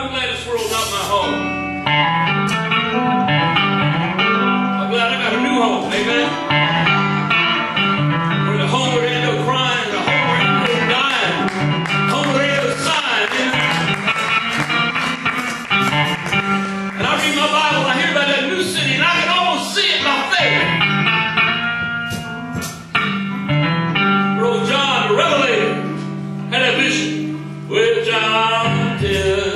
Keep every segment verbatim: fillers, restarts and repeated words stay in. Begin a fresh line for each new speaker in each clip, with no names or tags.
I'm glad this world's not my home. I'm glad I got a new home, amen? For the home where there ain't no crying, the home where ain't no dying, the home where there ain't no sighing, amen? And I read my Bible and I hear about that new city and I can almost see it by faith. Bro John, the Revelator, had that vision. Well, John tell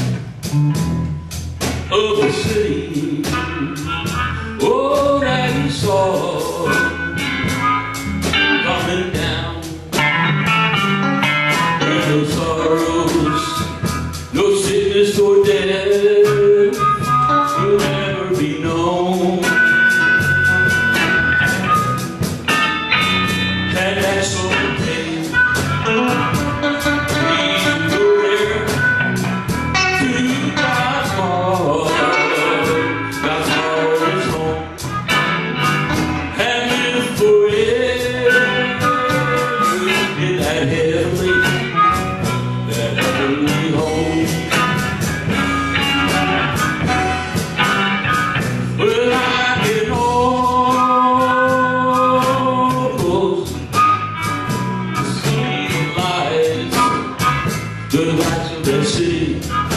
of the city, oh, that he saw coming down. There no sorrows, no sickness or death will ever be known. And that's so pain. The lights of that city